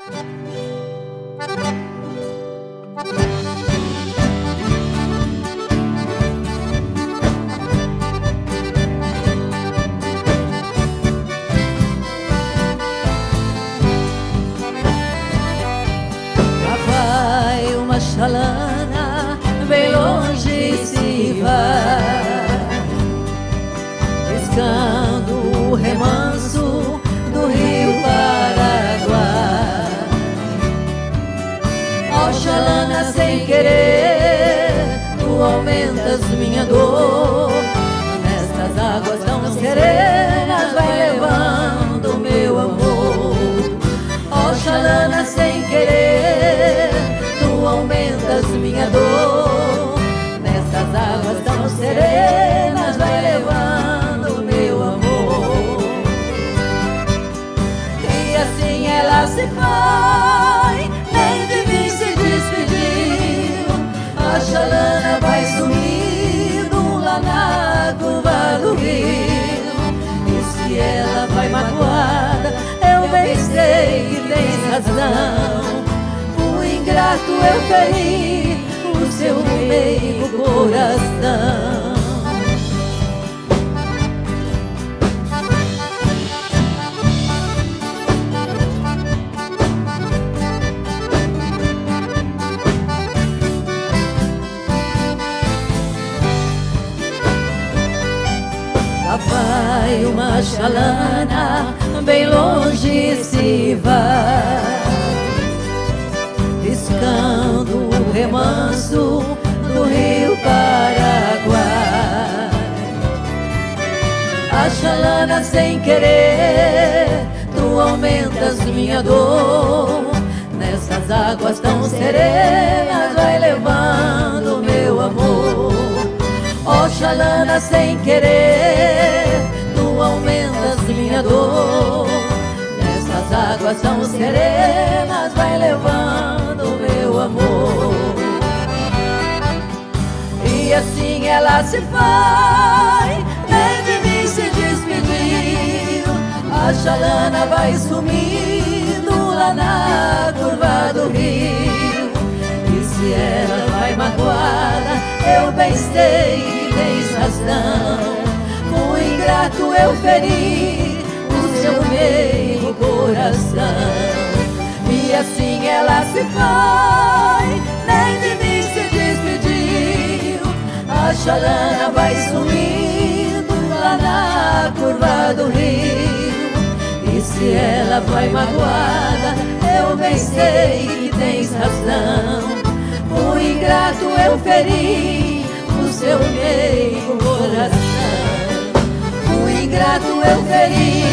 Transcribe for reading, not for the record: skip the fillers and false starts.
Chalana, bem longe se vai, pescando o remanso do rio Paraguai. Ó Chalana, sem querer, tu aumentas minha dor. Nestas águas tão serenas vai levando meu amor. Ó Chalana, sem querer, tu aumentas minha dor. Nessas águas tão serenas vai levando meu amor. E assim ela se vai, nem de mim se despediu. A Chalana vai sumindo lá na curva do rio. E se ela vai magoada, eu bem sei que tens razão. Ingrato eu feri o seu meigo coração. Lá vai uma Chalana, bem longe se vai, pescando o remanso do rio Paraguai. A Chalana, sem querer, tu aumentas minha dor. Nessas águas tão serenas vai levando meu amor. Ó Chalana, sem querer, tu aumentas minha dor. Nessas águas tão serenas vai levando meu amor. E assim ela se vai, nem de mim se despediu. A Chalana vai sumindo lá na curva do rio. E se ela vai magoada, eu bem sei que tens razão. Com ingrato eu feri o seu meigo coração. E assim ela se vai, nem de mim se despediu. A Chalana vai sumindo lá na curva do rio. E se ela vai magoada, eu bem sei que tens razão. O ingrato eu feri o seu meigo coração. O ingrato eu feri